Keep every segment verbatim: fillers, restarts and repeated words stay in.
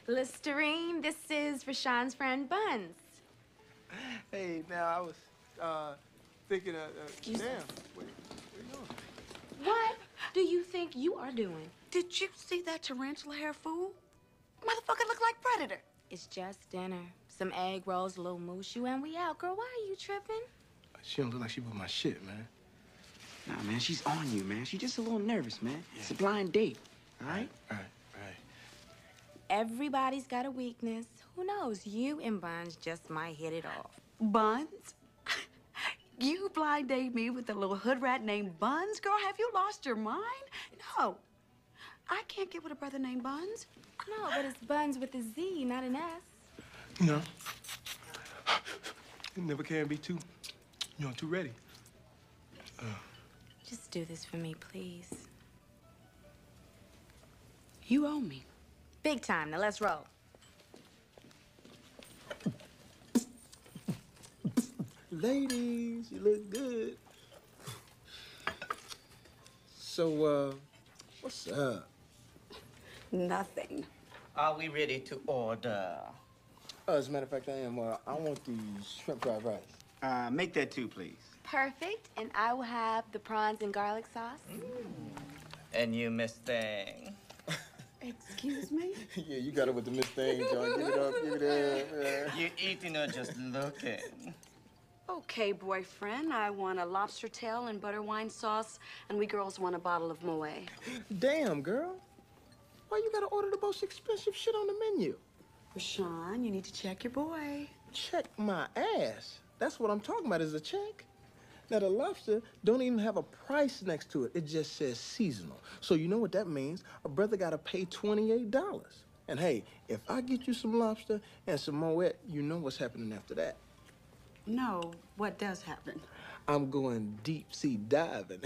Listerine, this is Rashawn's friend, Buns. Hey, now I was uh, thinking of, uh, Excuse damn, me. where, where you going? What do you think you are doing? Did you see that tarantula hair fool? Motherfucker look like Predator. It's just dinner. Some egg rolls, a little mooshu, and we out. Girl, why are you tripping? She don't look like she with my shit, man. Nah, man, she's on you, man. She's just a little nervous, man. Yeah. It's a blind date, all right? Right, right. Everybody's got a weakness. Who knows? You and Buns just might hit it off. Buns? You blind date me with a little hood rat named Buns? Girl, have you lost your mind? No. I can't get with a brother named Buns. No, but it's Buns with a Z, not an S. You know, you never can be too, you know, too ready. Uh, Just do this for me, please. You owe me. Big time. Now let's roll. Ladies, you look good. So, uh, what's up? Nothing. Are we ready to order? Uh, as a matter of fact, I am. Uh, I want the shrimp fried rice. Uh, make that two, please. Perfect. And I will have the prawns and garlic sauce. Mm. And you, Miss Thing? Excuse me? Yeah, you got it with the Miss Thing, John. Give it up, give it up. Yeah. You eating or just looking? Okay, boyfriend, I want a lobster tail and butter wine sauce, and we girls want a bottle of Moet. Damn, girl. Why you gotta order the most expensive shit on the menu? Rashawn, you need to check your boy. Check my ass. That's what I'm talking about, is a check. Now, the lobster don't even have a price next to it. It just says seasonal. So you know what that means? A brother gotta pay twenty-eight dollars. And hey, if I get you some lobster and some Moet, you know what's happening after that. No, what does happen? I'm going deep sea diving.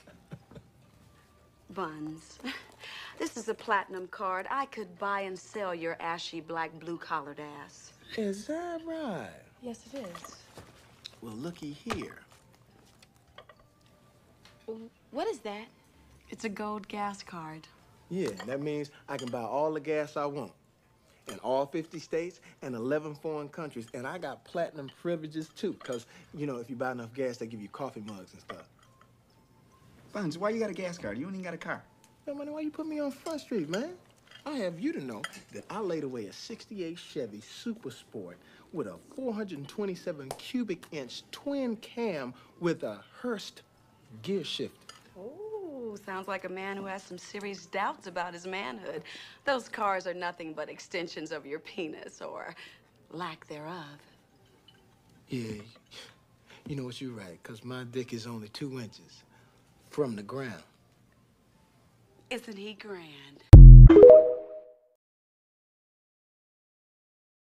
Buns. This is a platinum card. I could buy and sell your ashy black blue-collared ass. Is that right? Yes, it is. Well, looky here. What is that? It's a gold gas card. Yeah, that means I can buy all the gas I want in all fifty states and eleven foreign countries. And I got platinum privileges, too, because, you know, if you buy enough gas, they give you coffee mugs and stuff. Buns, why you got a gas card? You don't even got a car. Yo, man, why you put me on Front Street, man? I have you to know that I laid away a sixty-eight Chevy Super Sport with a four hundred twenty-seven cubic inch twin cam with a Hurst gear shifter. Oh, sounds like a man who has some serious doubts about his manhood. Those cars are nothing but extensions of your penis, or lack thereof. Yeah, you know what, you're right, because my dick is only two inches from the ground. Isn't he grand?